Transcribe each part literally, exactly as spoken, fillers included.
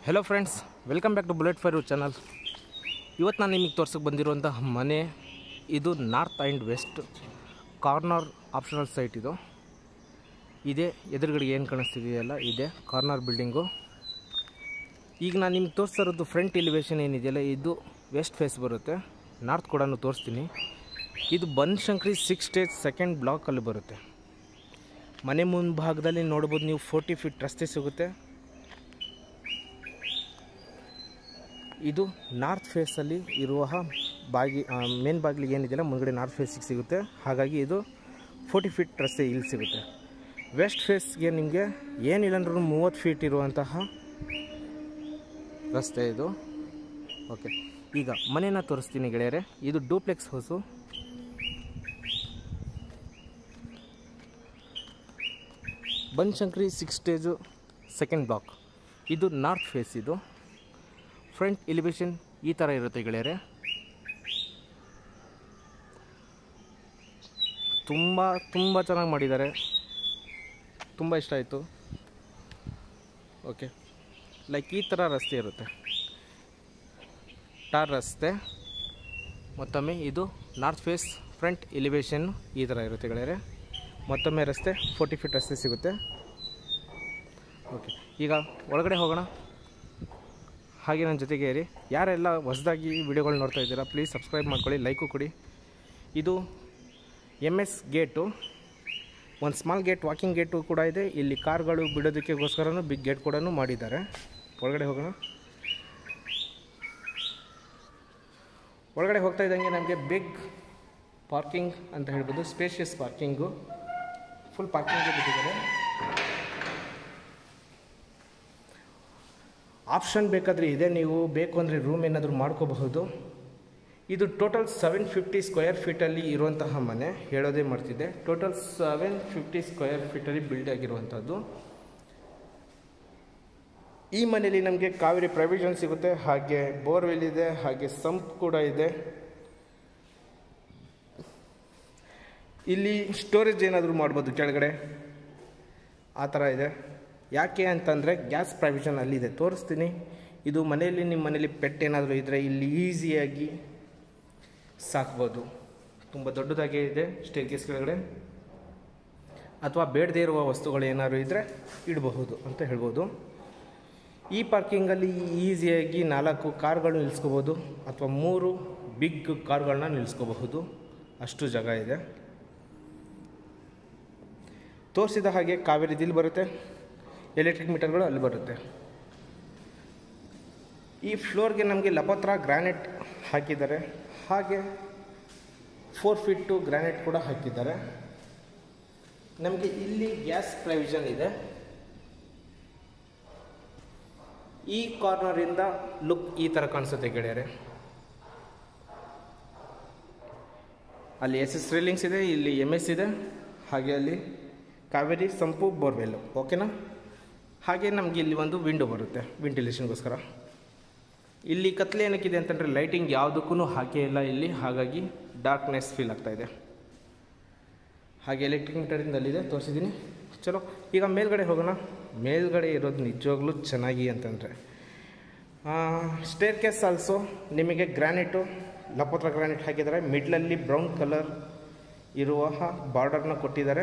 Hello friends, welcome back to bullet for you channel. ಇವತ್ತು ನಾನು ನಿಮಗೆ ತೋರಿಸಕ್ಕೆ ಬಂದಿರುವಂತಹ ಮನೆ ಇದು north and west corner optional site. ಇದು ಇದೆ ಎದುರುಗಡೆಗೆ ಏನು ಕಾಣಿಸ್ತಿದೆಯಲ್ಲ ಇದೆ ಕಾರ್ನರ್ ಬಿಲ್ಡಿಂಗು. ಈಗ ನಾನು ನಿಮ್ಗೆ ತೋರಿಸ್ತಾ ಇರೋದು ಫ್ರಂಟ್ ಎಲಿವೇಶನ್ ಏನಿದೆಯಲ್ಲ ಇದು ವೆಸ್ಟ್ ಫೇಸ್ ಬರುತ್ತೆ. ನಾರ್ತ್ ಕೂಡ ತೋರಿಸ್ತೀನಿ. ಇದು ಬನಶಂಕರಿ ಸಿಕ್ಸ್ ಸ್ಟೇಜ್ ಸೆಕೆಂಡ್ ಬ್ಲಾಕಲ್ಲಿ ಬರುತ್ತೆ. ಮನೆ ಮುಂಭಾಗದಲ್ಲಿ ನೋಡ್ಬೋದು ನೀವು ಫೋರ್ಟಿ ಫೀಟ್ ರಸ್ತೆ ಸಿಗುತ್ತೆ. ಇದು ನಾರ್ತ್ ಫೇಸಲ್ಲಿ ಇರುವ ಬಾಗಿ ಮೇನ್ ಬಾಗಿಲಿಗೆ ಏನಿದೆಯಲ್ಲ ಮುಂದ್ಗಡೆ ನಾರ್ತ್ ಫೇಸಿಗೆ ಸಿಗುತ್ತೆ. ಹಾಗಾಗಿ ಇದು ಫೋರ್ಟಿ ಫೀಟ್ ರಸ್ತೆ ಇಲ್ಲಿ ಸಿಗುತ್ತೆ. ವೆಸ್ಟ್ ಫೇಸ್ಗೆ ನಿಮಗೆ ಏನಿಲ್ಲ ಅಂದ್ರೂ ಮೂವತ್ತು ಫೀಟ್ ಇರುವಂತಹ ರಸ್ತೆ ಇದು. ಓಕೆ, ಈಗ ಮನೇನ ತೋರಿಸ್ತೀನಿ ಗೆಳೆಯರೆ. ಇದು duplex house. Banashankari six stage second block. ಇದು ನಾರ್ತ್ ಫೇಸ್. ಇದು ಫ್ರಂಟ್ ಎಲಿವೇಶನ್ ಈ ಥರ ಇರುತ್ತೆ ಗೆಳೆಯರೆ. ತುಂಬ ತುಂಬ ಚೆನ್ನಾಗಿ ಮಾಡಿದ್ದಾರೆ, ತುಂಬ ಇಷ್ಟ ಆಯಿತು. ಓಕೆ, ಲೈಕ್ ಈ ಥರ ರಸ್ತೆ ಇರುತ್ತೆ, ಟಾರ್ ರಸ್ತೆ. ಮತ್ತೊಮ್ಮೆ ಇದು ನಾರ್ತ್ ಫೇಸ್ ಫ್ರಂಟ್ ಎಲಿವೇಶನ್ ಈ ಥರ ಇರುತ್ತೆ ಗೆಳೆಯರೆ. ಮತ್ತೊಮ್ಮೆ ರಸ್ತೆ ಫೋರ್ಟಿ ಫೀಟ್ ರಸ್ತೆ ಸಿಗುತ್ತೆ. ಓಕೆ, ಈಗ ಒಳಗಡೆ ಹೋಗೋಣ. ಹಾಗೆ ನನ್ನ ಜೊತೆಗೆ ಇರಿ. ಯಾರೆಲ್ಲ ಹೊಸದಾಗಿ ವಿಡಿಯೋಗಳು ನೋಡ್ತಾ ಇದ್ದೀರಾ ಪ್ಲೀಸ್ ಸಬ್ಸ್ಕ್ರೈಬ್ ಮಾಡ್ಕೊಳ್ಳಿ, ಲೈಕು ಕೊಡಿ. ಇದು ಎಮ್ ಎಸ್ ಗೇಟು, ಒಂದು ಸ್ಮಾಲ್ ಗೇಟ್ ವಾಕಿಂಗ್ ಗೇಟು ಕೂಡ ಇದೆ. ಇಲ್ಲಿ ಕಾರ್ಗಳು ಬಿಡೋದಕ್ಕೋಸ್ಕರನೂ ಬಿಗ್ ಗೇಟ್ ಕೂಡ ಮಾಡಿದ್ದಾರೆ. ಒಳಗಡೆ ಹೋಗೋಣ. ಒಳಗಡೆ ಹೋಗ್ತಾ ಇದ್ದಂಗೆ ನಮಗೆ ಬಿಗ್ ಪಾರ್ಕಿಂಗ್ ಅಂತ ಹೇಳ್ಬೋದು, ಸ್ಪೇಷಿಯಸ್ ಪಾರ್ಕಿಂಗು, ಫುಲ್ ಪಾರ್ಕಿಂಗ್ ಬಿಟ್ಟಿದ್ದಾರೆ. ಆಪ್ಷನ್ ಬೇಕಾದರೆ ಇದೆ, ನೀವು ಬೇಕು ಅಂದರೆ ರೂಮ್ ಏನಾದರೂ ಮಾಡ್ಕೋಬಹುದು. ಇದು ಟೋಟಲ್ ಸೆವೆನ್ ಫಿಫ್ಟಿ ಸ್ಕ್ವೇರ್ ಫೀಟಲ್ಲಿ ಇರುವಂತಹ ಮನೆ. ಹೇಳೋದೇ ಮಾಡ್ತಿದ್ದೆ, ಟೋಟಲ್ ಸೆವೆನ್ ಫಿಫ್ಟಿ ಸ್ಕ್ವೇರ್ ಫೀಟಲ್ಲಿ ಬಿಲ್ಡ್ ಆಗಿರುವಂಥದ್ದು. ಈ ಮನೆಯಲ್ಲಿ ನಮಗೆ ಕಾವೇರಿ ಪ್ರೊವಿಷನ್ ಸಿಗುತ್ತೆ, ಹಾಗೆ ಬೋರ್ವೆಲ್ ಇದೆ, ಹಾಗೆ ಸಂಪ್ ಕೂಡ ಇದೆ. ಇಲ್ಲಿ ಸ್ಟೋರೇಜ್ ಏನಾದರೂ ಮಾಡ್ಬೋದು ಕೆಳಗಡೆ, ಆ ಥರ ಇದೆ. ಯಾಕೆ ಅಂತಂದರೆ ಗ್ಯಾಸ್ ಪ್ರಾವಿಷನ್ ಅಲ್ಲಿದೆ, ತೋರಿಸ್ತೀನಿ. ಇದು ಮನೆಯಲ್ಲಿ ನಿಮ್ಮ ಮನೇಲಿ ಪೆಟ್ ಏನಾದರೂ ಇದ್ದರೆ ಇಲ್ಲಿ ಈಸಿಯಾಗಿ ಸಾಕ್ಬೋದು. ತುಂಬ ದೊಡ್ಡದಾಗೇ ಇದೆ ಸ್ಟೇರ್ಕೇಸ್ ಕೆಳಗಡೆ. ಅಥವಾ ಬೇಡದೇ ಇರುವ ವಸ್ತುಗಳು ಏನಾದರೂ ಇದ್ದರೆ ಇಡಬಹುದು ಅಂತ ಹೇಳ್ಬೋದು. ಈ ಪಾರ್ಕಿಂಗಲ್ಲಿ ಈಸಿಯಾಗಿ ನಾಲ್ಕು ಕಾರ್ಗಳು ನಿಲ್ಲಿಸ್ಕೋಬೋದು, ಅಥವಾ ಮೂರು ಬಿಗ್ ಕಾರ್ಗಳನ್ನ ನಿಲ್ಲಿಸ್ಕೋಬಹುದು, ಅಷ್ಟು ಜಾಗ ಇದೆ. ತೋರಿಸಿದ ಹಾಗೆ ಕಾವೇರಿ ದಿಲ್ ಬರುತ್ತೆ, ಎಲೆಕ್ಟ್ರಿಕ್ ಮೀಟರ್ಗಳು ಅಲ್ಲಿ ಬರುತ್ತೆ. ಈ ಫ್ಲೋರ್ಗೆ ನಮಗೆ ಲಪತ್ರ ಗ್ರಾನೈಟ್ ಹಾಕಿದ್ದಾರೆ, ಹಾಗೆ ಫೋರ್ ಫೀಟು ಗ್ರಾನೈಟ್ ಕೂಡ ಹಾಕಿದ್ದಾರೆ. ನಮಗೆ ಇಲ್ಲಿ ಗ್ಯಾಸ್ ಪ್ರಾವಿಷನ್ ಇದೆ. ಈ ಕಾರ್ನರಿಂದ ಲುಕ್ ಈ ಥರ ಕಾಣಿಸುತ್ತೆ ಗೆಳೆಯರೆ. ಅಲ್ಲಿ ಎಸ್ ಎಸ್ ರೇಲಿಂಗ್ಸ್ ಇದೆ, ಇಲ್ಲಿ ಎಮ್ ಎಸ್ ಇದೆ, ಹಾಗೆ ಅಲ್ಲಿ ಕಾವೇರಿ ಸಂಪು ಬೋರ್ವೆಲ್ಲು. ಓಕೆನಾ? ಹಾಗೆ ನಮಗೆ ಇಲ್ಲಿ ಒಂದು ವಿಂಡೋ ಬರುತ್ತೆ ವೆಂಟಿಲೇಷನ್ಗೋಸ್ಕರ. ಇಲ್ಲಿ ಕತ್ಲೆ ಏನಕ್ಕಿದೆ ಅಂತಂದರೆ ಲೈಟಿಂಗ್ ಯಾವುದಕ್ಕೂ ಹಾಕೇ ಇಲ್ಲ ಇಲ್ಲಿ, ಹಾಗಾಗಿ ಡಾರ್ಕ್ನೆಸ್ ಫೀಲ್ ಆಗ್ತಾಯಿದೆ. ಹಾಗೆ ಎಲೆಕ್ಟ್ರಿಕ್ ಮೀಟರಿಂದ ಅಲ್ಲಿದೆ, ತೋರಿಸಿದ್ದೀನಿ. ಚಲೋ, ಈಗ ಮೇಲ್ಗಡೆ ಹೋಗೋಣ. ಮೇಲ್ಗಡೆ ಇರೋದು ನಿಜವಾಗ್ಲೂ ಚೆನ್ನಾಗಿ ಅಂತಂದರೆ ಸ್ಟೇರ್ ಕೇಸ್ ಆಲ್ಸೋ ನಿಮಗೆ ಗ್ರಾನೈಟು, ಲಪೋತ್ರ ಗ್ರಾನೈಟ್ ಹಾಕಿದ್ದಾರೆ. ಮಿಡ್ಲಲ್ಲಿ ಬ್ರೌನ್ ಕಲರ್ ಇರುವ ಬಾರ್ಡರ್ನ ಕೊಟ್ಟಿದ್ದಾರೆ.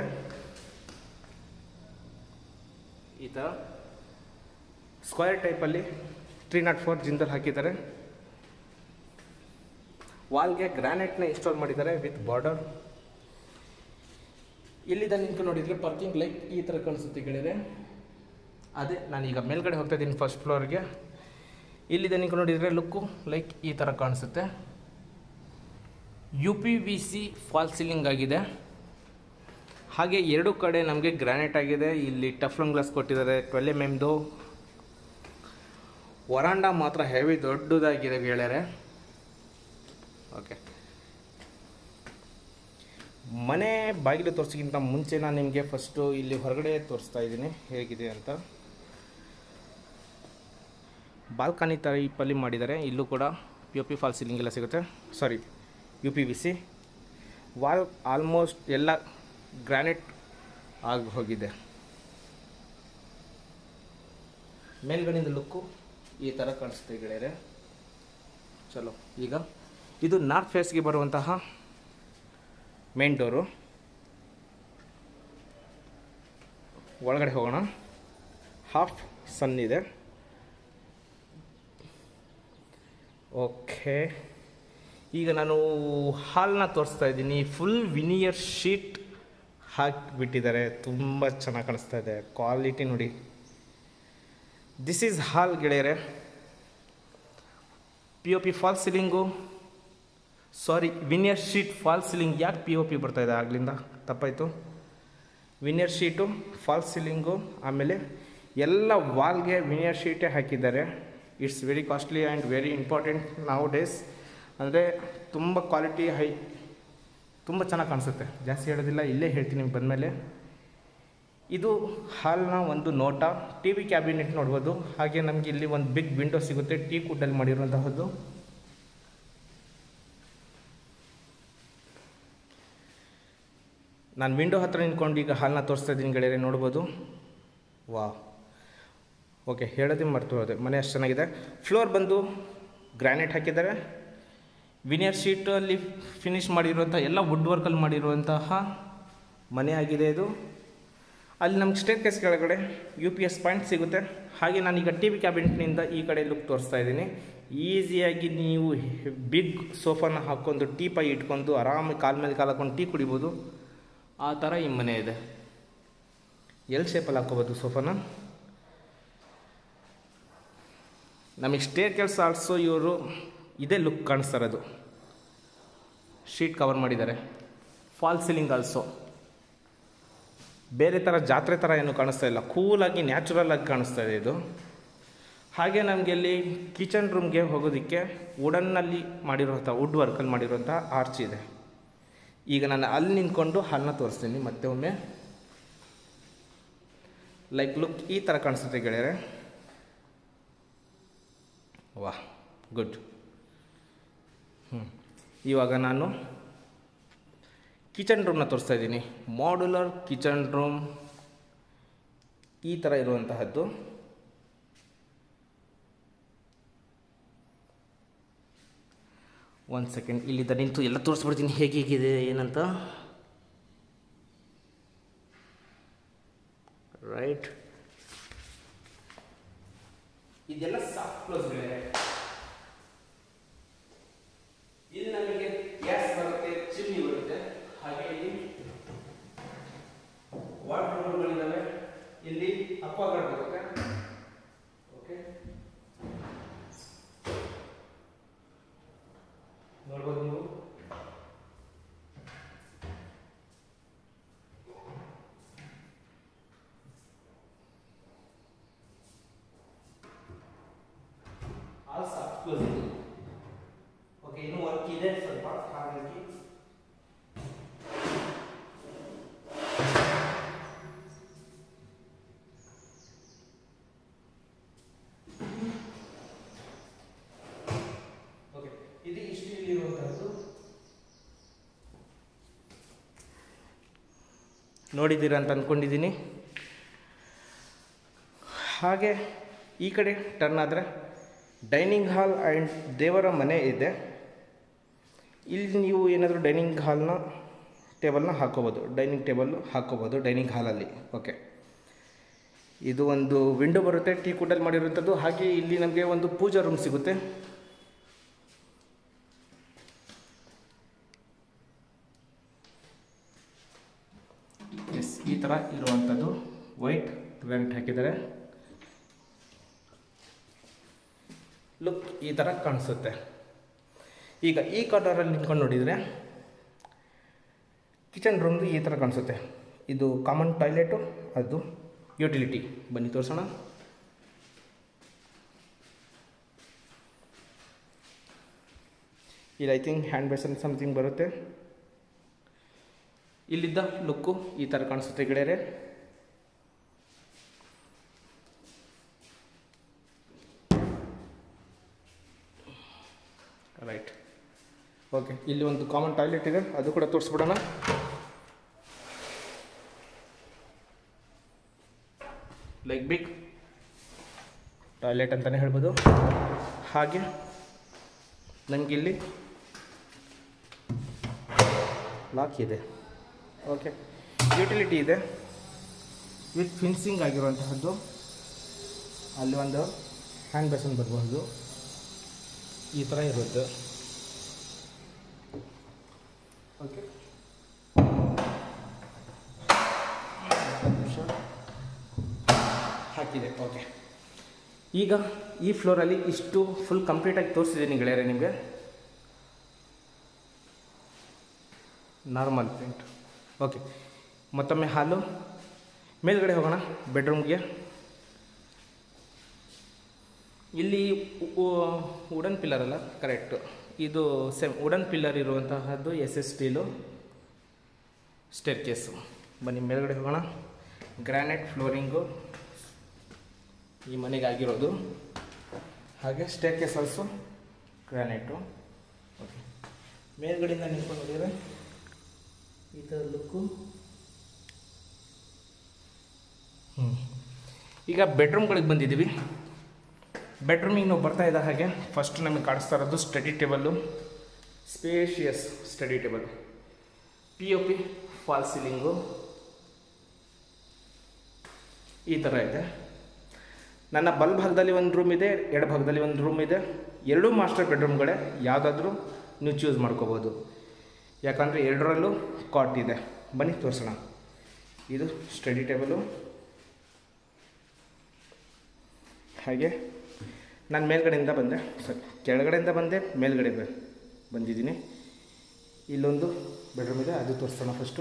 ಈ ಥರ ಸ್ಕ್ವೇರ್ ಟೈಪಲ್ಲಿ ತ್ರೀ ನಾಟ್ ಫೋರ್ ಜಿಂದಲ್ ಹಾಕಿದ್ದಾರೆ. ವಾಲ್ಗೆ ಗ್ರಾನೈಟ್ನ ಇನ್ಸ್ಟಾಲ್ ಮಾಡಿದ್ದಾರೆ ವಿತ್ ಬಾರ್ಡರ್. ಇಲ್ಲಿಂದ ನಿಂತು ನೋಡಿದರೆ ಪಾರ್ಕಿಂಗ್ ಲೈಕ್ ಈ ಥರ ಕಾಣಿಸುತ್ತೆ ಗೆಳೆಯರೆ. ಅದೇ ನಾನೀಗ ಮೇಲ್ಗಡೆ ಹೋಗ್ತಾ ಇದ್ದೀನಿ ಫಸ್ಟ್ ಫ್ಲೋರ್ಗೆ. ಇಲ್ಲಿಂದ ನಿಂತು ನೋಡಿದರೆ ಲುಕ್ಕು ಲೈಕ್ ಈ ಥರ ಕಾಣಿಸುತ್ತೆ. U P V C fall ceiling ಆಗಿದೆ. ಹಾಗೆ ಎರಡು ಕಡೆ ನಮಗೆ ಗ್ರಾನೈಟ್ ಆಗಿದೆ. ಇಲ್ಲಿ ಟಫ್ಲನ್ ಗ್ಲಾಸ್ ಕೊಟ್ಟಿದ್ದಾರೆ, ಟ್ವೆಲ್ ಎಮ್ ಎಮ್ದು. ವರಾಂಡ ಮಾತ್ರ ಹೆವಿ ದೊಡ್ಡದಾಗಿದೆ ಗೆಳೆಯರೆ. ಓಕೆ, ಮನೆ ಬಾಗಿಲು ತೋರಿಸೋಕ್ಕಿಂತ ಮುಂಚೆ ನಾನು ನಿಮಗೆ ಫಸ್ಟು ಇಲ್ಲಿ ಹೊರಗಡೆ ತೋರಿಸ್ತಾ ಇದ್ದೀನಿ ಹೇಗಿದೆ ಅಂತ. ಬಾಲ್ಕನಿ ಟೈಪಲ್ಲಿ ಮಾಡಿದ್ದಾರೆ. ಇಲ್ಲೂ ಕೂಡ P O P fall ceiling ಎಲ್ಲ ಸಿಗುತ್ತೆ, sorry U P V C. Wall almost ಎಲ್ಲ ಗ್ರಾನೈಟ್ ಆಗಿ ಹೋಗಿದೆ. ಮೇಲ್ಗಡೆಯಿಂದ ಲುಕ್ಕು ಈ ಥರ ಕಾಣಿಸುತ್ತೆ ಗೆಳೆಯರೆ. ಚಲೋ, ಈಗ ಇದು ನಾರ್ತ್ ಫೇಸ್ಗೆ ಬರುವಂತಹ ಮೇನ್ ಡೋರು. ಒಳಗಡೆ ಹೋಗೋಣ. ಹಾಫ್ ಸನ್ ಇದೆ. ಓಕೆ, ಈಗ ನಾನು ಹಾಲ್ನ ತೋರಿಸ್ತಾ ಇದ್ದೀನಿ. ಫುಲ್ ವಿನಿಯರ್ ಶೀಟ್ ಹಾಕಿಬಿಟ್ಟಿದ್ದಾರೆ. ತುಂಬ ಚೆನ್ನಾಗಿ ಕಾಣಿಸ್ತಾ ಇದೆ. ಕ್ವಾಲಿಟಿ ನೋಡಿ. ದಿಸ್ ಈಸ್ ಹಾಲ್ ಗೆಳೆಯರೆ. P O P fall ceiling, sorry veneer sheet fall ceiling. ಯಾಕೆ ಪಿ ಒ ಪಿ ಬರ್ತಾಯಿದೆ ಆಗಲಿಂದ, ತಪ್ಪಾಯಿತು. ವಿನಿಯರ್ ಶೀಟು, ಫಾಲ್ ಸೀಲಿಂಗು, ಆಮೇಲೆ ಎಲ್ಲ ವಾಲ್ಗೆ ವಿನಿಯರ್ ಶೀಟೇ ಹಾಕಿದ್ದಾರೆ. It's very costly and very important nowadays. ಅಂದರೆ ತುಂಬ ಕ್ವಾಲಿಟಿ ಹೈ, ತುಂಬ ಚೆನ್ನಾಗಿ ಕಾಣಿಸುತ್ತೆ. ಜಾಸ್ತಿ ಹೇಳೋದಿಲ್ಲ, ಇಲ್ಲೇ ಹೇಳ್ತೀನಿ ನಿಮ್ಗೆ ಬಂದಮೇಲೆ. ಇದು ಹಾಲ್ನ ಒಂದು ನೋಟ. ಟಿ ವಿ ಕ್ಯಾಬಿನೆಟ್ ನೋಡ್ಬೋದು. ಹಾಗೆ ನಮಗೆ ಇಲ್ಲಿ ಒಂದು ಬಿಗ್ ವಿಂಡೋ ಸಿಗುತ್ತೆ, ಟೀ ಕುಡ್ಡಲ್ಲಿ ಮಾಡಿರುವಂತಹದ್ದು. ನಾನು ವಿಂಡೋ ಹತ್ರ ನಿಂತ್ಕೊಂಡು ಈಗ ಹಾಲ್ನ ತೋರಿಸ್ತಾ ಇದ್ದೀನಿ ಗೆಳೆಯರೆ, ನೋಡ್ಬೋದು. ವಾ, ಓಕೆ, ಹೇಳೋದೇ ಮರ್ತು ಹೋದೆ. ಮನೆ ಅಷ್ಟು ಚೆನ್ನಾಗಿದೆ. ಫ್ಲೋರ್ ಬಂದು ಗ್ರಾನೈಟ್ ಹಾಕಿದ್ದಾರೆ. ವಿನಿಯರ್ ಶೀಟಲ್ಲಿ ಫಿನಿಷ್ ಮಾಡಿರುವಂಥ ಎಲ್ಲ ವುಡ್ ವರ್ಕಲ್ಲಿ ಮಾಡಿರುವಂತಹ ಮನೆ ಆಗಿದೆ ಇದು. ಅಲ್ಲಿ ನಮ್ಗೆ ಸ್ಟೇರ್ ಕೇಸ್ ಕೆಳಗಡೆ ಯು ಪಿ ಎಸ್ ಪಾಯಿಂಟ್ ಸಿಗುತ್ತೆ. ಹಾಗೆ ನಾನೀಗ ಟಿ ವಿ ಕ್ಯಾಬಿನೆಟ್ನಿಂದ ಈ ಕಡೆ ಲುಕ್ ತೋರಿಸ್ತಾ ಇದ್ದೀನಿ. ಈಸಿಯಾಗಿ ನೀವು ಬಿಗ್ ಸೋಫಾನ ಹಾಕ್ಕೊಂಡು ಟೀ ಪೈ ಇಟ್ಕೊಂಡು ಆರಾಮಾಗಿ ಕಾಲ ಮೇಲೆ ಕಾಲು ಹಾಕೊಂಡು ಟೀ ಕುಡಿಬೋದು. ಆ ಥರ ಈ ಮನೆ ಇದೆ. ಎಲ್ ಶೇಪಲ್ಲಿ ಹಾಕ್ಕೋಬೋದು ಸೋಫಾನ. ನಮಗೆ ಸ್ಟೇರ್ ಕೇಸ್ ಆಲ್ಸೋ ಇವರು ಇದೇ ಲುಕ್ ಕಾಣಿಸ್ತಾ ಇರೋದು. ಶೀಟ್ ಕವರ್ ಮಾಡಿದ್ದಾರೆ. ಫಾಲ್ ಸೀಲಿಂಗ್ ಆಲ್ಸೋ ಬೇರೆ ಥರ ಜಾತ್ರೆ ಥರ ಏನು ಕಾಣಿಸ್ತಾ ಇಲ್ಲ. ಕೂಲಾಗಿ ನ್ಯಾಚುರಲ್ ಆಗಿ ಕಾಣಿಸ್ತಾ ಇದೆ ಇದು. ಹಾಗೆ ನಮಗೆ ಇಲ್ಲಿ ಕಿಚನ್ ರೂಮ್ಗೆ ಹೋಗೋದಕ್ಕೆ ವುಡನ್ನಲ್ಲಿ ಮಾಡಿರುವಂಥ ವುಡ್ ವರ್ಕಲ್ಲಿ ಮಾಡಿರುವಂಥ ಆರ್ಚ್ ಇದೆ. ಈಗ ನಾನು ಅಲ್ಲಿ ನಿಂತ್ಕೊಂಡು ಹಾಲನ್ನ ತೋರಿಸ್ತೀನಿ ಮತ್ತೆ ಒಮ್ಮೆ. ಲೈಕ್ ಲುಕ್ ಈ ಥರ ಕಾಣಿಸುತ್ತೆ ಗೆಳೆಯರೆ. ವಾಹ್, ಗುಡ್. ಹ್ಞೂ ಇವಾಗ ನಾನು ಕಿಚನ್ ರೂಮ್ನ ತೋರಿಸ್ತಾ ಇದ್ದೀನಿ. ಮಾಡ್ಯುಲರ್ ಕಿಚನ್ ರೂಮ್ ಈ ಥರ ಇರುವಂತಹದ್ದು. ಒಂದು ಸೆಕೆಂಡ್, ಇಲ್ಲಿದ್ದ ನಿಂತು ಎಲ್ಲ ತೋರಿಸ್ಬಿಡ್ತೀನಿ ಹೇಗೆ ಹೇಗಿದೆ ಏನಂತ. ರೈಟ್, ಇದೆಲ್ಲ ಸಾಫ್ಟ್ ಕ್ಲೋಸ್ ಗಳಿವೆ. ಇಲ್ಲಿ ನಮಗೆ ಗ್ಯಾಸ್ ಬರುತ್ತೆ, ಚಿಮ್ನಿ ಬರುತ್ತೆ. ಹಾಗೆ ಇಲ್ಲಿ ವಾರ್ಡ್ರೋಬ್ಗಳಿದ್ದಾವೆ. ಇಲ್ಲಿ ಅಕ್ವಾಗಾರ್ಡ್ ಬರುತ್ತೆ. ಓಕೆ, ನೋಡ್ಬೋದು ನೀವು. ಆಲ್ ಸಾಫ್ಟ್ ಕ್ಲೋಸ್ ಇದೆ. ಓಕೆ, ಇನ್ನು ವರ್ಕ್ ಇದೆ ಸ್ವಲ್ಪ. ಹಾಗಾಗಿ ಓಕೆ, ಇದು ಇಷ್ಟು ಇಲ್ಲಿರುವಂತಹದ್ದು. ನೋಡಿದ್ದೀರಾ ಅಂತ ಅಂದ್ಕೊಂಡಿದ್ದೀನಿ. ಹಾಗೆ ಈ ಕಡೆ ಟರ್ನ್ ಆದರೆ ಡೈನಿಂಗ್ ಹಾಲ್ ಆ್ಯಂಡ್ ದೇವರ ಮನೆ ಇದೆ. ಇಲ್ಲಿ ನೀವು ಏನಾದರೂ ಡೈನಿಂಗ್ ಹಾಲ್ನ ಟೇಬಲ್ನ ಹಾಕೋಬೋದು, ಡೈನಿಂಗ್ ಟೇಬಲ್ಲು ಹಾಕೋಬೋದು ಡೈನಿಂಗ್ ಹಾಲಲ್ಲಿ. ಓಕೆ, ಇದು ಒಂದು ವಿಂಡೋ ಬರುತ್ತೆ ಟೀ ಕುಡ್ಡಲ್ಲಿ ಮಾಡಿರುವಂಥದ್ದು. ಹಾಗೆ ಇಲ್ಲಿ ನಮಗೆ ಒಂದು ಪೂಜಾ ರೂಮ್ ಸಿಗುತ್ತೆ. ಎಸ್, ಈ ಥರ ಇರುವಂಥದ್ದು. ವೈಟ್ ಗ್ರಾನೈಟ್ ಹಾಕಿದ್ದಾರೆ. ಲುಕ್ ಈ ಥರ ಕಾಣಿಸುತ್ತೆ. ಈಗ ಈ ಕಾರ್ನರಲ್ಲಿ ನಿಂತ್ಕೊಂಡು ನೋಡಿದರೆ ಕಿಚನ್ ರೂಮ್ದು ಈ ಥರ ಕಾಣಿಸುತ್ತೆ. ಇದು ಕಾಮನ್ ಟಾಯ್ಲೆಟು, ಅದು ಯುಟಿಲಿಟಿ. ಬನ್ನಿ ತೋರಿಸೋಣ. ಇಲ್ಲಿ I think hand basin something ಬರುತ್ತೆ. ಇಲ್ಲಿದ್ದ ಲುಕ್ಕು ಈ ಥರ ಕಾಣಿಸುತ್ತೆ ಗೆಳೆಯರೆ. ರೈಟ್, ಓಕೆ, ಇಲ್ಲಿ ಒಂದು ಕಾಮನ್ ಟಾಯ್ಲೆಟ್ ಇದೆ, ಅದು ಕೂಡ ತೋರಿಸ್ಬಿಡೋಣ. ಲೈಕ್ ಬಿಗ್ ಟಾಯ್ಲೆಟ್ ಅಂತಲೇ ಹೇಳ್ಬೋದು. ಹಾಗೆ ನಮಗಿಲ್ಲಿ ಲಾಕ್ ಇದೆ. ಓಕೆ, ಯುಟಿಲಿಟಿ ಇದೆ ವಿತ್ ಫಿನ್ಸಿಂಗ್ ಆಗಿರುವಂತಹದ್ದು. ಅಲ್ಲಿ ಒಂದು ಹ್ಯಾಂಡ್ ಬೇಸನ್ ಬರಬಹುದು, ಈ ಥರ ಇರುತ್ತೆ. ಓಕೆ, ನಿಮಿಷ ಹಾಕಿದೆ. ಓಕೆ, ಈಗ ಈ ಫ್ಲೋರಲ್ಲಿ ಇಷ್ಟು ಫುಲ್ ಕಂಪ್ಲೀಟಾಗಿ ತೋರಿಸಿದ್ದೀನಿ ಗೆಳೆಯರೆ ನಿಮಗೆ. Normal print. ಓಕೆ, ಮತ್ತೊಮ್ಮೆ ಹಾಲು ಮೇಲ್ಗಡೆ ಹೋಗೋಣ ಬೆಡ್ರೂಮ್ಗೆ. ಇಲ್ಲಿ ವುಡನ್ ಪಿಲ್ಲರ್ ಅಲ್ಲ, ಕರೆಕ್ಟು, ಇದು ಸೇಮ್ ವುಡನ್ ಪಿಲ್ಲರ್ ಇರುವಂತಹದ್ದು S S steel staircase. ಬನ್ನಿ ಮೇಲ್ಗಡೆ ಹೋಗೋಣ. ಗ್ರಾನೈಟ್ ಫ್ಲೋರಿಂಗು ಈ ಮನೆಗೆ ಆಗಿರೋದು. ಹಾಗೆ staircase also granite. Okay, ಮೇಲ್ಗಡೆಯಿಂದ ನಿಂತ್ಕೊಂಡು ನೋಡಿದರೆ ಈ ಥರ ಲುಕ್ಕು. ಹ್ಞೂ ಈಗ ಬೆಡ್ರೂಮ್ಗಳಿಗೆ ಬಂದಿದ್ದೀವಿ. ಬೆಡ್ರೂಮಿಗೆ ನಾವು ಬರ್ತಾ ಇದ್ದ ಹಾಗೆ ಫಸ್ಟ್ ನಮಗೆ ಕಾಣಿಸ್ತಾ ಇರೋದು study table. Spacious study table, P O P fall ceiling ಈ ಥರ ಇದೆ. ನನ್ನ ಬಲ್ ಭಾಗದಲ್ಲಿ ಒಂದು ರೂಮ್ ಇದೆ, ಎಡ ಭಾಗದಲ್ಲಿ ಒಂದು ರೂಮ್ ಇದೆ. ಎರಡೂ ಮಾಸ್ಟರ್ ಬೆಡ್ರೂಮ್ಗಳೇ, ಯಾವುದಾದ್ರೂ ನೀವು ಚೂಸ್ ಮಾಡ್ಕೋಬೋದು. ಯಾಕಂದರೆ ಎರಡರಲ್ಲೂ ಕಾಟ್ ಇದೆ. ಬನ್ನಿ ತೋರಿಸೋಣ. ಇದು ಸ್ಟಡಿ ಟೇಬಲು. ಹಾಗೆ ನಾನು ಮೇಲ್ಗಡೆಯಿಂದ ಬಂದೆ, ಸರಿ ಕೆಳಗಡೆಯಿಂದ ಬಂದೆ, ಮೇಲ್ಗಡೆ ಬಂದಿದ್ದೀನಿ. ಇಲ್ಲೊಂದು ಬೆಡ್ರೂಮ್ ಇದೆ, ಅದು ತೋರಿಸೋಣ ಫಸ್ಟು.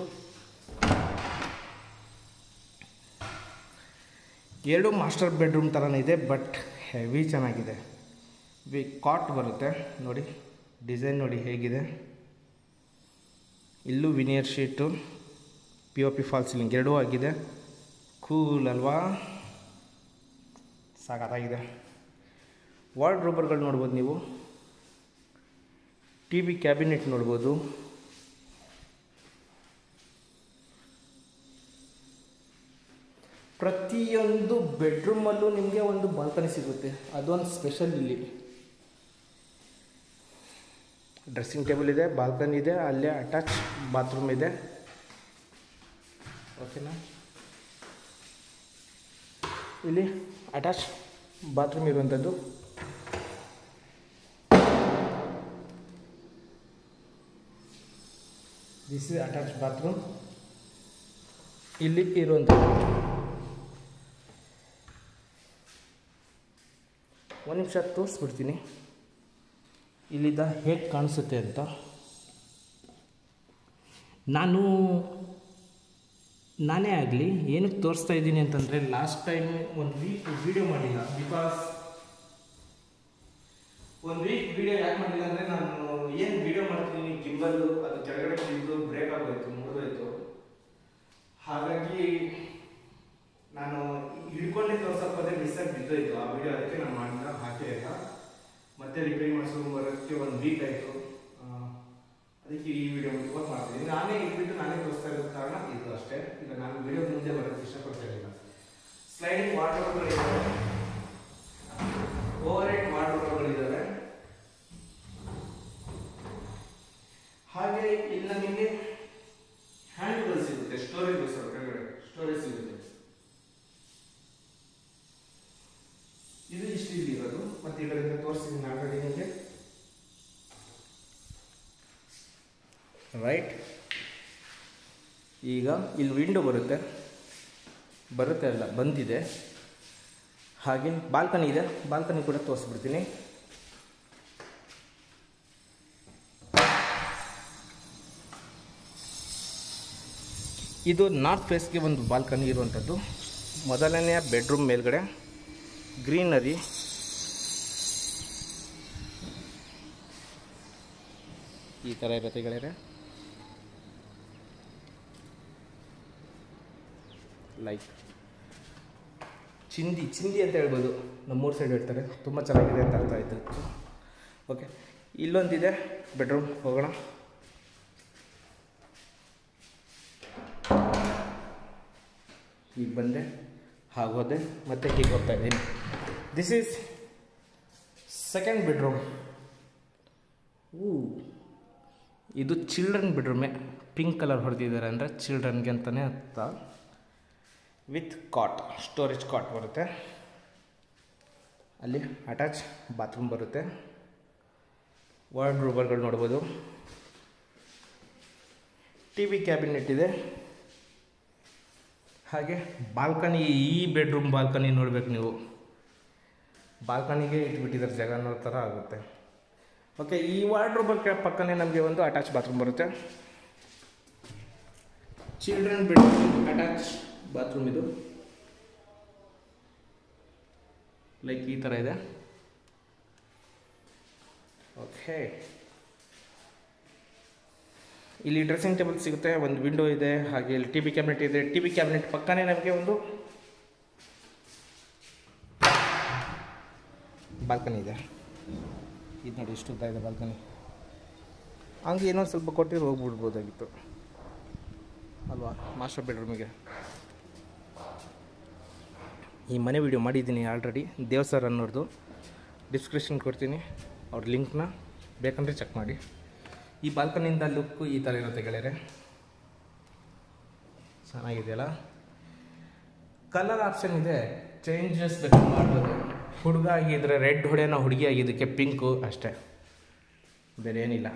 ಎರಡು ಮಾಸ್ಟರ್ ಬೆಡ್ರೂಮ್ ಥರನೇ ಇದೆ, ಬಟ್ ಹೆವಿ ಚೆನ್ನಾಗಿದೆ. ವಿ ಕಾಟ್ ಬರುತ್ತೆ ನೋಡಿ, ಡಿಸೈನ್ ನೋಡಿ ಹೇಗಿದೆ. ಇಲ್ಲೂ veneer sheet, P O P fall ceiling ಎರಡೂ ಆಗಿದೆ. ಕೂಲ್ ಅಲ್ವಾ, ಸಾಕಾಗಿದೆ. ವಾರ್ಡ್ರೋಬರ್ಗಳು ನೋಡ್ಬೋದು ನೀವು, ಟಿ ವಿ ಕ್ಯಾಬಿನೆಟ್ ನೋಡ್ಬೋದು. ಪ್ರತಿಯೊಂದು ಬೆಡ್ರೂಮಲ್ಲೂ ನಿಮಗೆ ಒಂದು ಬಾಲ್ಕನಿ ಸಿಗುತ್ತೆ, ಅದೊಂದು ಸ್ಪೆಷಲ್. ಇಲ್ಲಿ ಡ್ರೆಸ್ಸಿಂಗ್ ಟೇಬಲ್ ಇದೆ, ಬಾಲ್ಕನಿ ಇದೆ, ಅಲ್ಲೇ ಅಟ್ಯಾಚ್ ಬಾತ್ರೂಮ್ ಇದೆ. ಓಕೆನಾ, ಇಲ್ಲಿ ಅಟ್ಯಾಚ್ ಬಾತ್ರೂಮ್ ಇರುವಂಥದ್ದು. This is attach bathroom. ಇಲ್ಲಿ ಇರುವಂಥದ್ದು ಒಂದು ನಿಮಿಷ ತೋರಿಸ್ಬಿಡ್ತೀನಿ ಇಲ್ಲಿದ್ದ ಹೇಗೆ ಕಾಣಿಸುತ್ತೆ ಅಂತ. ನಾನು ನಾನೇ ಆಗಲಿ ಏನಕ್ಕೆ ತೋರಿಸ್ತಾ ಇದ್ದೀನಿ ಅಂತಂದರೆ, ಲಾಸ್ಟ್ ಟೈಮ್ ಒಂದು ವೀಕ್ ವಿಡಿಯೋ ಮಾಡಿಲ್ಲ. ಬಿಕಾಸ್ ಒಂದು ವೀಕ್ ವಿಡಿಯೋ ಯಾಕೆ ಮಾಡಿಲ್ಲ ಅಂದರೆ, ನಾನು ಏನು ವಿಡಿಯೋ ಮಾಡ್ತೀನಿ ಗಿಂಬಲ್ಲು ಅದು ಕೆಳಗಡೆ ಬಿದ್ದು ಬ್ರೇಕ್ ಆಗೋಯ್ತು, ಮುರಿದೋಯ್ತು. ಹಾಗಾಗಿ ನಾನು ಹಿಡ್ಕೊಂಡೇ ತೋರ್ಸೋದೇ ಮಿಸ್ ಆಗಿ ಬಿದ್ದೋಯ್ತು ಆ ವಿಡಿಯೋ. ಅದಕ್ಕೆ ನಾನು ಮಾಡಿಲ್ಲ, ಹಾಕೇ ಇಲ್ಲ. ಮತ್ತೆ ರಿಪೇರಿ ಮಾಡಿಸ್ಕೊಂಡು ಬರೋಕ್ಕೆ ಒಂದು ವೀಕ್ ಆಯಿತು. ಅದಕ್ಕೆ ಈ ವಿಡಿಯೋ ಇವತ್ತು ಮಾಡ್ತೀನಿ. ನಾನೇ ಇಟ್ಬಿಟ್ಟು ನಾನೇ ತೋರಿಸ್ತಾ ಇರೋದು ಕಾರಣ ಇದು ಅಷ್ಟೇ. ಈಗ ನಾನು ವಿಡಿಯೋ ಮುಂದೆ ಬರೋಕ್ಕೆ ಇಷ್ಟಪಡ್ತಾ ಇರಲಿಲ್ಲ. ಸ್ಲೈಡಿಂಗ್ ವಾರ್ಡ್ರೋಬ್ಗಳಿದ್ದಾವೆ, ಓವರ್ ಹೆಡ್ ವಾರ್ಡ್ರೋಬ್ಗಳಿದ್ದಾವೆ. ಹಾಗೆ ಇಲ್ಲಿ ನಮಗೆ ಹ್ಯಾಂಡ್ಗಳು ಸಿಗುತ್ತೆ, ಸ್ಟೋರೇಜ್ ಸರ್ ಕೆಳಗಡೆ ಸ್ಟೋರೇಜ್ ಸಿಗುತ್ತೆ. ಇದು ಇಷ್ಟು ಇಲ್ಲಿ ಇರೋದು. ಮತ್ತೆ ಈ ಕಡೆಯಿಂದ ತೋರಿಸ್ತೀನಿ ಆಲ್ರೆಡಿ ನಿಮಗೆ. ರೈಟ್, ಈಗ ಇಲ್ಲಿ ವಿಂಡೋ ಬರುತ್ತೆ ಬರುತ್ತೆ ಅಲ್ಲ ಬಂದಿದೆ. ಹಾಗೆ ಬಾಲ್ಕನಿ ಇದೆ, ಬಾಲ್ಕನಿ ಕೂಡ ತೋರಿಸ್ಬಿಡ್ತೀನಿ. ಇದು ನಾರ್ತ್ ಫೇಸ್ಗೆ ಒಂದು ಬಾಲ್ಕನಿ ಇರುವಂಥದ್ದು. ಮೊದಲನೆಯ ಬೆಡ್ರೂಮ್ ಮೇಲ್ಗಡೆ ಗ್ರೀನರಿ, ಈ ಥರ ಇರುತ್ತೆ ಗೆಳೆಯರೆ. ಲೈಕ್ ಚಿಂದಿ ಚಿಂದಿ ಅಂತ ಹೇಳ್ಬೋದು, ನಮ್ಮೂರು ಸೈಡ್ ಹೇಳ್ತಾರೆ. ತುಂಬ ಚೆನ್ನಾಗಿದೆ ಅಂತ ಅರ್ಥ ಆಯಿತು. ಓಕೆ, ಇಲ್ಲೊಂದಿದೆ ಬೆಡ್ರೂಮ್, ಹೋಗೋಣ. ಹೀಗೆ ಬಂದೆ, ಹಾಗೆ ಹೋದೆ, ಮತ್ತೆ ಹೀಗೆ ಹೋಗ್ತಾ ಇದ್ದೀನಿ. This is second bedroom. ಊ ಇದು ಚಿಲ್ಡ್ರನ್ ಬೆಡ್ರೂಮೇ. ಪಿಂಕ್ ಕಲರ್ ಹೊಡೆದಿದ್ದಾರೆ ಅಂದರೆ ಚಿಲ್ಡ್ರನ್ಗೆ ಅಂತಲೇ ಅರ್ಥ. ವಿತ್ ಕಾಟ್, ಸ್ಟೋರೇಜ್ ಕಾಟ್ ಬರುತ್ತೆ. ಅಲ್ಲಿ ಅಟ್ಯಾಚ್ ಬಾತ್ರೂಮ್ ಬರುತ್ತೆ. ವಾರ್ಡ್ರೋಬ್ಗಳು ನೋಡ್ಬೋದು. ಟಿ ವಿ ಕ್ಯಾಬಿನೆಟ್ ಇದೆ. ಹಾಗೆ ಬಾಲ್ಕನಿ, ಈ ಬೆಡ್ರೂಮ್ ಬಾಲ್ಕನಿ ನೋಡ್ಬೇಕು ನೀವು. ಬಾಲ್ಕನಿಗೆ ಇಟ್ಬಿಟ್ಟಿದ್ದಾರೆ ಜಾಗ ಅನ್ನೋ ಥರ ಆಗುತ್ತೆ. ಓಕೆ, ಈ ವಾರ್ಡ್ರೋಬ್ ಪಕ್ಕನೇ ನಮಗೆ ಒಂದು ಅಟ್ಯಾಚ್ ಬಾತ್ರೂಮ್ ಬರುತ್ತೆ. ಚಿಲ್ಡ್ರನ್ ಬೆಡ್ರೂಮ್ ಅಟ್ಯಾಚ್ ಬಾತ್ರೂಮ್ ಇದು. ಲೈಕ್ ಈ ಥರ ಇದೆ. ಓಕೆ, ಇಲ್ಲಿ ಡ್ರೆಸ್ಸಿಂಗ್ ಟೇಬಲ್ ಸಿಗುತ್ತೆ, ಒಂದು ವಿಂಡೋ ಇದೆ, ಹಾಗೆ ಇಲ್ಲಿ ಟಿ ವಿ ಕ್ಯಾಬಿನೆಟ್ ಇದೆ. ಟಿ ವಿ ಕ್ಯಾಬಿನೆಟ್ ಪಕ್ಕನೇ ನಮಗೆ ಒಂದು ಬಾಲ್ಕನಿ ಇದೆ. ಇದು ನೋಡಿ ಎಷ್ಟು ಉದ್ದ ಇದೆ ಬಾಲ್ಕನಿ. ಹಂಗೆ ಏನೋ ಸ್ವಲ್ಪ ಕೊಟ್ಟಿರೋ ಹೋಗ್ಬಿಡ್ಬೋದಾಗಿತ್ತು ಅಲ್ವಾ ಮಾಸ್ಟರ್ ಬೆಡ್ರೂಮಿಗೆ. ಈ ಮನೆ ವಿಡಿಯೋ ಮಾಡಿದ್ದೀನಿ ಆಲ್ರೆಡಿ, ದೇವ್ ಸರ್ ಅನ್ನೋರ್ದು. ಡಿಸ್ಕ್ರಿಪ್ಷನ್ ಕೊಡ್ತೀನಿ, ಅವ್ರ ಲಿಂಕ್ನ ಬೇಕಂದರೆ ಚೆಕ್ ಮಾಡಿ. ಈ ಬಾಲ್ಕನಿಯಿಂದ ಲುಕ್ಕು ಈ ಥರ ಇರುತ್ತೆ ಗೆಳೆಯರೆ. ಚೆನ್ನಾಗಿದೆಯಲ್ಲ. ಕಲರ್ ಆಪ್ಷನ್ ಇದೆ, ಚೇಂಜಸ್ ಬೇಕಾದ್ರೆ ಮಾಡ್ಬೋದು. ಹುಡುಗ ಆಗಿದ್ರೆ ರೆಡ್ ಹೊಡೆಯೋಣ, ಹುಡುಗಿ ಆಗಿದ್ದಕ್ಕೆ ಪಿಂಕು ಅಷ್ಟೇ, ಬೇರೆ ಏನಿಲ್ಲ.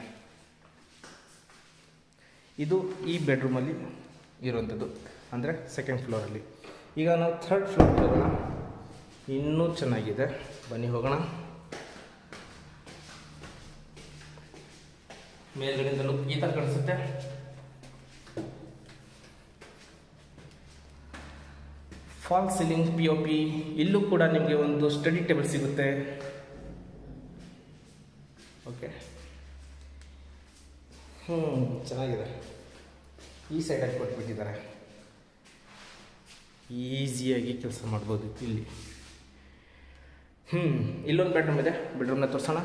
ಇದು ಈ ಬೆಡ್ರೂಮಲ್ಲಿ ಇರುವಂಥದ್ದು, ಅಂದರೆ ಸೆಕೆಂಡ್ ಫ್ಲೋರಲ್ಲಿ. ಈಗ ನಾವು ಥರ್ಡ್ ಫ್ಲೋರ್ ಹೋಗೋಣ. ಇನ್ನೂ ಚೆನ್ನಾಗಿದೆ, ಬನ್ನಿ ಹೋಗೋಣ. ಮೇಲ್ಗಡೆಯಿಂದ ಲುಕ್ ಈ ಥರ ಕಾಣಿಸುತ್ತೆ. Fall ceiling P O P. ಇಲ್ಲೂ ಕೂಡ ನಿಮಗೆ ಒಂದು ಸ್ಟಡಿ ಟೇಬಲ್ ಸಿಗುತ್ತೆ. ಓಕೆ, ಹ್ಞೂ ಚೆನ್ನಾಗಿದೆ. ಈ ಸೈಡಲ್ಲಿ ಕೊಟ್ಬಿಟ್ಟಿದ್ದಾರೆ, ಈಸಿಯಾಗಿ ಕೆಲಸ ಮಾಡ್ಬೋದು ಇಲ್ಲಿ. ಹ್ಞೂ ಇಲ್ಲೊಂದು ಬೆಡ್ರೂಮ್ ಇದೆ, ಬೆಡ್ರೂಮ್ನ ತೋರಿಸೋಣ.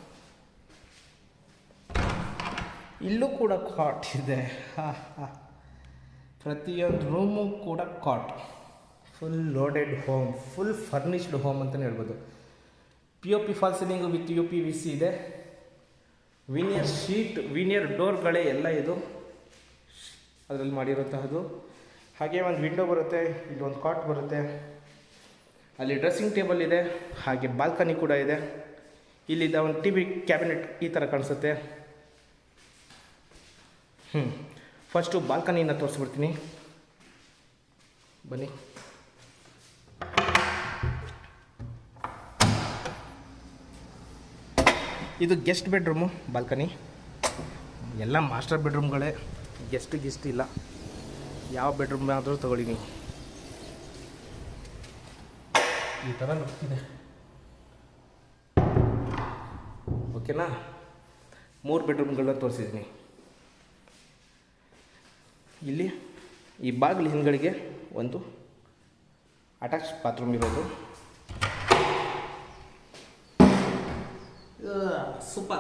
ಇಲ್ಲೂ ಕೂಡ ಕಾಟ್ ಇದೆ. ಹಾಂ ಹಾಂ, ಪ್ರತಿಯೊಂದು ರೂಮು ಕೂಡ cot. Full loaded home, full furnished home ಅಂತಲೇ ಹೇಳ್ಬೋದು. P O P fall ceiling with U P V C ಇದೆ. ವಿನಿಯರ್ ಶೀಟ್, ವಿನಿಯರ್ ಡೋರ್ಗಳೇ ಎಲ್ಲ ಇದು ಅದರಲ್ಲಿ ಮಾಡಿರುವಂತಹದ್ದು. ಹಾಗೆ ಒಂದು ವಿಂಡೋ ಬರುತ್ತೆ, ಇಲ್ಲಿ ಒಂದು ಕಾಟ್ ಬರುತ್ತೆ, ಅಲ್ಲಿ ಡ್ರೆಸ್ಸಿಂಗ್ ಟೇಬಲ್ ಇದೆ, ಹಾಗೆ ಬಾಲ್ಕನಿ ಕೂಡ ಇದೆ. ಇಲ್ಲಿದ್ದ ಒಂದು ಟಿ ವಿ ಕ್ಯಾಬಿನೆಟ್ ಈ ಥರ ಕಾಣಿಸುತ್ತೆ. ಹ್ಞೂ ಫಸ್ಟು ಬಾಲ್ಕನಿಯಿಂದ ತೋರಿಸ್ಬಿಡ್ತೀನಿ, ಬನ್ನಿ. ಇದು ಗೆಸ್ಟ್ ಬೆಡ್ರೂಮು, ಬಾಲ್ಕನಿ. ಎಲ್ಲ ಮಾಸ್ಟರ್ ಬೆಡ್ರೂಮ್ಗಳೇ, ಗೆಸ್ಟ್ ಗಿಸ್ಟ್ ಇಲ್ಲ. ಯಾವ ಬೆಡ್ರೂಮ್ ಆದರೂ ತಗೊಳ್ಳಿ ನೀವು. ಈ ಥರ ಲುಕ್ ಇದೆ. ಓಕೆನಾ? ಮೂರು ಬೆಡ್ರೂಮ್ಗಳನ್ನ ತೋರಿಸಿದ್ದೀನಿ. ಇಲ್ಲಿ ಈ ಬಾಗಿಲು ಹಿಂದ್ಗಡೆಗೆ ಒಂದು ಅಟ್ಯಾಚ್ ಬಾತ್ರೂಮ್ ಇರೋದು. ಸೂಪರ್,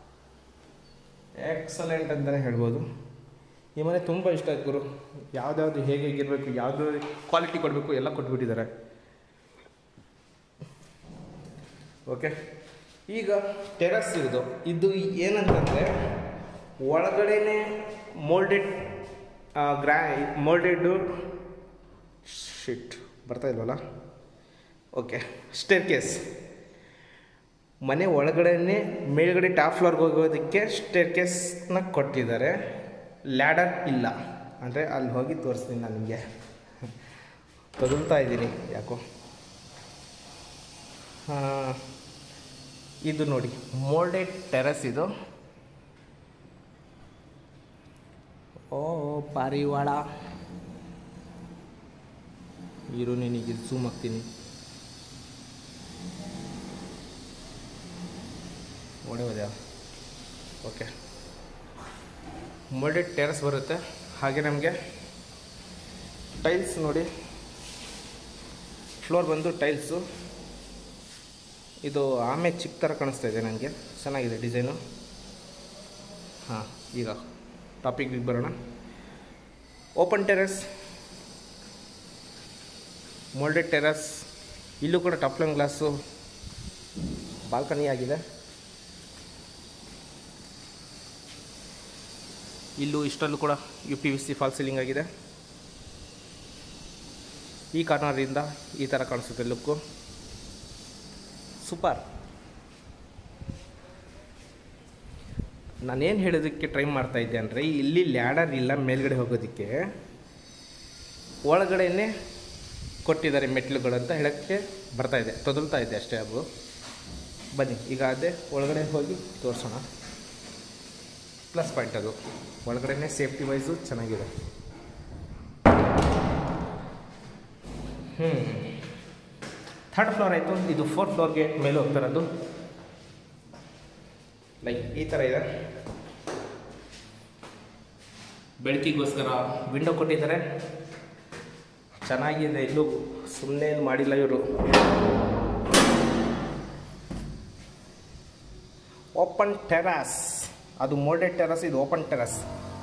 ಎಕ್ಸಲೆಂಟ್ ಅಂತಲೇ ಹೇಳ್ಬೋದು. ಈ ಮನೆ ತುಂಬ ಇಷ್ಟ ಆಯ್ತು ಗುರು. ಯಾವುದ್ಯಾವುದು ಹೇಗೆ ಹೇಗಿರಬೇಕು, ಯಾವುದು ಕ್ವಾಲಿಟಿ ಕೊಡಬೇಕು ಎಲ್ಲ ಕೊಟ್ಬಿಟ್ಟಿದ್ದಾರೆ. ಓಕೆ, ಈಗ ಟೆರಸ್ ಇರೋದು. ಇದು ಏನಂತಂದರೆ ಒಳಗಡೆನೇ ಮೋಲ್ಡೆಡ್ ಗ್ರಾ ಮೋಲ್ಡೆಡ್ಡು ಶಿಟ್ ಬರ್ತಾ ಇಲ್ವಲ್ಲ. Okay, staircase. ಮನೆ ಒಳಗಡೆನೇ ಮೇಲ್ಗಡೆ ಟಾಪ್ ಫ್ಲೋರ್ಗೆ ಹೋಗೋದಕ್ಕೆ ಸ್ಟೇರ್ ಕೇಸ್ನ ಕೊಟ್ಟಿದ್ದಾರೆ. ಲ್ಯಾಡರ್ ಇಲ್ಲ, ಅಂದರೆ ಅಲ್ಲಿ ಹೋಗಿ ತೋರಿಸ್ತೀನಿ ನಾನು ನಿಮಗೆ. ತಗೊಳ್ತಾ ಇದ್ದೀನಿ ಯಾಕೋ. ಇದು ನೋಡಿ, ಮೋಲ್ಡೆಡ್ ಟೆರಸ್ ಇದು. ಓ ಪಾರಿವಾಳ, ಇರು ನಿನಗೆ ಝೂಮ್ ಹಾಕ್ತೀನಿ. ಒಡೆ ಹೋದ್ಯಾ? ಓಕೆ, ಮೋಲ್ಡೆಡ್ ಟೆರಸ್ ಬರುತ್ತೆ. ಹಾಗೆ ನಮಗೆ ಟೈಲ್ಸ್ ನೋಡಿ, ಫ್ಲೋರ್ ಬಂದು ಟೈಲ್ಸು. ಇದು ಆಮೆ ಚಿಕ್ಕ ಥರ ಕಾಣಿಸ್ತಾ ಇದೆ ನನಗೆ, ಚೆನ್ನಾಗಿದೆ ಡಿಸೈನು. ಹಾಂ, ಈಗ ಟಾಪಿಕ್ಗೆ ಬರೋಣ. ಓಪನ್ ಟೆರಸ್, ಮೋಲ್ಡೆಡ್ ಟೆರಸ್, ಇಲ್ಲೂ ಕೂಡ ಟಾಪ್ ಲೈನ್ ಗ್ಲಾಸು ಬಾಲ್ಕನಿ ಆಗಿದೆ. ಇಲ್ಲೂ ಇಷ್ಟರಲ್ಲೂ ಕೂಡ U P V C fall ceiling ಆಗಿದೆ. ಈ ಕಾರ್ನರಿಂದ ಈ ಥರ ಕಾಣಿಸುತ್ತೆ ಲುಕ್ಕು, ಸೂಪರ್. ನಾನೇನು ಹೇಳೋದಕ್ಕೆ ಟ್ರೈ ಮಾಡ್ತಾಯಿದ್ದೆ ಅಂದರೆ, ಇಲ್ಲಿ ಲ್ಯಾಡರ್ ಇಲ್ಲ ಮೇಲ್ಗಡೆ ಹೋಗೋದಕ್ಕೆ, ಒಳಗಡೆನೇ ಕೊಟ್ಟಿದ್ದಾರೆ ಮೆಟ್ಲುಗಳು ಅಂತ ಹೇಳೋಕ್ಕೆ ಬರ್ತಾಯಿದೆ, ತೊದಲ್ತಾ ಇದ್ದೆ ಅಷ್ಟೇ. ಅದು ಬನ್ನಿ ಈಗ ಅದೇ ಒಳಗಡೆ ಹೋಗಿ ತೋರಿಸೋಣ. ಪ್ಲಸ್ ಪಾಯಿಂಟ್ ಅದು, ಒಳಗಡೆನೇ ಸೇಫ್ಟಿ ವೈಸು ಚೆನ್ನಾಗಿದೆ. ಹ್ಞೂ ಥರ್ಡ್ ಫ್ಲೋರ್ ಆಯಿತು. ಇದು ಫೋರ್ತ್ ಫ್ಲೋರ್ಗೆ ಮೇಲೆ ಹೋಗ್ತಾರದು. ಲೈಕ್ ಈ ಥರ ಇದೆ. ಬೆಳಕಿಗೋಸ್ಕರ ವಿಂಡೋ ಕೊಟ್ಟಿದ್ದಾರೆ, ಚೆನ್ನಾಗಿದೆ. ಇಲ್ಲೂ ಸುಮ್ಮನೆ ಏನು ಮಾಡಿಲ್ಲ ಇವರು. ಓಪನ್ ಟೆರಾಸ್, ಅದು ಮೋಲ್ಡೆಡ್ ಟೆರಾಸ್, ಇದು ಓಪನ್ ಟೆರಾಸ್.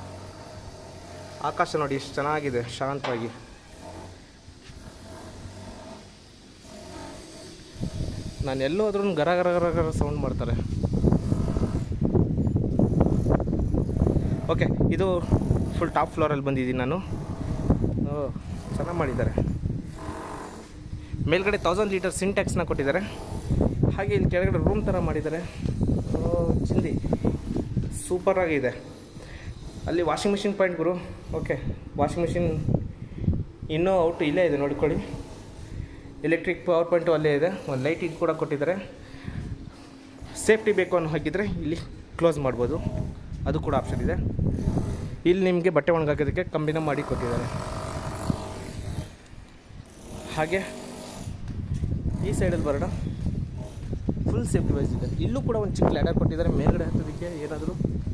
ಆಕಾಶ ನೋಡಿ ಎಷ್ಟು ಚೆನ್ನಾಗಿದೆ, ಶಾಂತವಾಗಿ. ನಾನು ಎಲ್ಲೋದ್ರೂ ಗರ ಗರ ಗರ ಗರ ಸೌಂಡ್ ಮಾಡ್ತಾರೆ. ಓಕೆ, ಇದು ಫುಲ್ ಟಾಪ್ ಫ್ಲೋರಲ್ಲಿ ಬಂದಿದ್ದೀನಿ ನಾನು. ಓ ಚೆನ್ನಾಗಿ ಮಾಡಿದ್ದಾರೆ. ಮೇಲ್ಗಡೆ ತೌಸಂಡ್ ಲೀಟರ್ ಸಿಂಟ್ಯಾಕ್ಸ್ನ ಕೊಟ್ಟಿದ್ದಾರೆ. ಹಾಗೆ ಇಲ್ಲಿ ಕೆಳಗಡೆ ರೂಮ್ ಥರ ಮಾಡಿದ್ದಾರೆ. ಓ ಚಿಂದಿ ಸೂಪರಾಗಿದೆ. ಅಲ್ಲಿ ವಾಷಿಂಗ್ ಮಿಷಿನ್ ಪಾಯಿಂಟ್ ಗುರು. ಓಕೆ, ವಾಷಿಂಗ್ ಮಿಷಿನ್ ಇನ್ನೂ ಔಟ್ ಇಲ್ಲೇ ಇದೆ ನೋಡಿಕೊಳ್ಳಿ. ಎಲೆಕ್ಟ್ರಿಕ್ ಪವರ್ ಪಾಯಿಂಟು ಅಲ್ಲೇ ಇದೆ. ಒಂದು ಲೈಟಿಗೆ ಕೂಡ ಕೊಟ್ಟಿದ್ದಾರೆ. ಸೇಫ್ಟಿ ಬೇಕು ಅನ್ನೋ ಹಾಗಿದ್ರೆ ಇಲ್ಲಿ ಕ್ಲೋಸ್ ಮಾಡ್ಬೋದು, ಅದು ಕೂಡ ಆಪ್ಷನ್ ಇದೆ. ಇಲ್ಲಿ ನಿಮಗೆ ಬಟ್ಟೆ ಒಣಗಾಕೋದಕ್ಕೆ ಕಂಬಿನ ಮಾಡಿ ಕೊಟ್ಟಿದ್ದಾರೆ. ಹಾಗೆ ಈ ಸೈಡಲ್ಲಿ ಬರೋಣ, ಫುಲ್ ಸೇಫ್ಟಿ ವೈಸ್ ಇದೆ. ಇಲ್ಲೂ ಕೂಡ ಒಂದು ಚಿಕ್ಕ ಲ್ಯಾಡರ್ ಕೊಟ್ಟಿದ್ದಾರೆ ಮೇಲ್ಗಡೆ ಹತ್ತೋದಕ್ಕೆ. ಏನಾದರೂ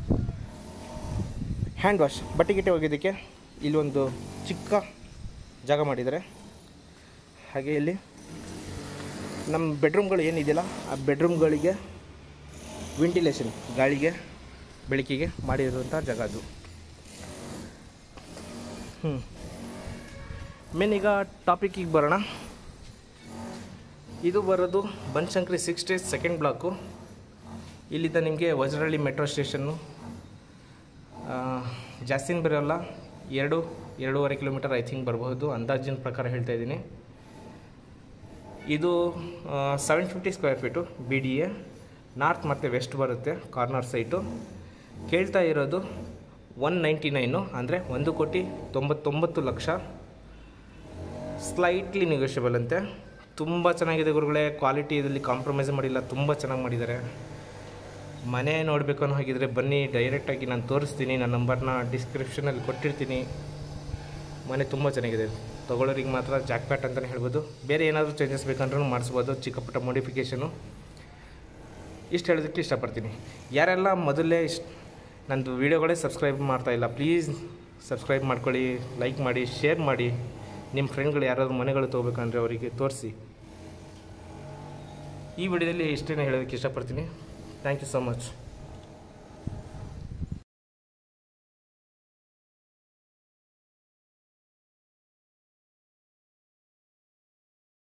ಹ್ಯಾಂಡ್ ವಾಶ್, ಬಟ್ಟೆ ಗಿಟ್ಟೆ ಒಗೆಯೋದಕ್ಕೆ ಇಲ್ಲೊಂದು ಚಿಕ್ಕ ಜಾಗ ಮಾಡಿದ್ದಾರೆ. ಹಾಗೆ ಇಲ್ಲಿ ನಮ್ಮ ಬೆಡ್ರೂಮ್ಗಳು ಏನಿದೆಯಲ್ಲ, ಆ ಬೆಡ್ರೂಮ್ಗಳಿಗೆ ವೆಂಟಿಲೇಷನ್, ಗಾಳಿಗೆ ಬೆಳಕಿಗೆ ಮಾಡಿರುವಂಥ ಜಾಗ ಅದು. ಹ್ಞೂ ಮೇನ್ ಈಗ ಟಾಪಿಕ್ಕಿಗೆ ಬರೋಣ. ಇದು ಬರೋದು Banashankari six stage second block. ಇಲ್ಲಿಂದ ನಿಮಗೆ ವಜ್ರಹಳ್ಳಿ ಮೆಟ್ರೋ ಸ್ಟೇಷನ್ನು ಜಾಸ್ತಿನ ಬರೋಲ್ಲ, ಎರಡು ಎರಡೂವರೆ ಕಿಲೋಮೀಟರ್ ಐ ಥಿಂಕ್ ಬರಬಹುದು, ಅಂದಾಜಿನ ಪ್ರಕಾರ ಹೇಳ್ತಾ ಇದ್ದೀನಿ. ಇದು seven fifty square feet B D A, north ಮತ್ತು ವೆಸ್ಟ್ ಬರುತ್ತೆ, ಕಾರ್ನರ್ ಸೈಟು. ಕೇಳ್ತಾ ಇರೋದು ಒನ್ ನೈಂಟಿ ನೈನು, ಅಂದರೆ ಒಂದು ಕೋಟಿ ತೊಂಬತ್ತೊಂಬತ್ತು ಲಕ್ಷ. ಸ್ಲೈಟ್ಲಿ ನೆಗೋಷಿಯಬಲ್ ಅಂತೆ. ತುಂಬ ಚೆನ್ನಾಗಿದೆ ಗುರುಗಳೇ, ಕ್ವಾಲಿಟಿ ಇದರಲ್ಲಿ ಕಾಂಪ್ರಮೈಸ್ ಮಾಡಿಲ್ಲ, ತುಂಬ ಚೆನ್ನಾಗಿ ಮಾಡಿದ್ದಾರೆ. ಮನೆ ನೋಡಬೇಕು ಅನ್ನೋ ಹಾಗಿದ್ರೆ ಬನ್ನಿ, ಡೈರೆಕ್ಟಾಗಿ ನಾನು ತೋರಿಸ್ತೀನಿ. ನನ್ನ ನಂಬರ್ನ ಡಿಸ್ಕ್ರಿಪ್ಷನಲ್ಲಿ ಕೊಟ್ಟಿರ್ತೀನಿ. ಮನೆ ತುಂಬ ಚೆನ್ನಾಗಿದೆ, ತೊಗೊಳ್ಳೋರಿಗೆ ಮಾತ್ರ ಜಾಕ್ ಪ್ಯಾಟ್ ಅಂತಲೇ ಹೇಳ್ಬೋದು. ಬೇರೆ ಏನಾದರೂ ಚೇಂಜಸ್ ಬೇಕಂದ್ರೂ ಮಾಡಿಸ್ಬೋದು, ಚಿಕ್ಕ ಪುಟ್ಟ ಮಾಡಿಫಿಕೇಷನು. ಇಷ್ಟು ಹೇಳೋದಕ್ಕೆ ಇಷ್ಟಪಡ್ತೀನಿ. ಯಾರೆಲ್ಲ ಮೊದಲೇ ಇಷ್ಟ ನಂದು ವೀಡಿಯೋಗಳೇ ಸಬ್ಸ್ಕ್ರೈಬ್ ಮಾಡ್ತಾಯಿಲ್ಲ, ಪ್ಲೀಸ್ ಸಬ್ಸ್ಕ್ರೈಬ್ ಮಾಡ್ಕೊಳ್ಳಿ, ಲೈಕ್ ಮಾಡಿ, ಶೇರ್ ಮಾಡಿ. ನಿಮ್ಮ ಫ್ರೆಂಡ್ಗಳು ಯಾರಾದರೂ ಮನೆಗಳು ತೊಗೋಬೇಕಂದ್ರೆ ಅವರಿಗೆ ತೋರಿಸಿ. ಈ ವಿಡಿಯೋದಲ್ಲಿ ಇಷ್ಟೇ ಹೇಳೋದಕ್ಕೆ ಇಷ್ಟಪಡ್ತೀನಿ. Thank you so much.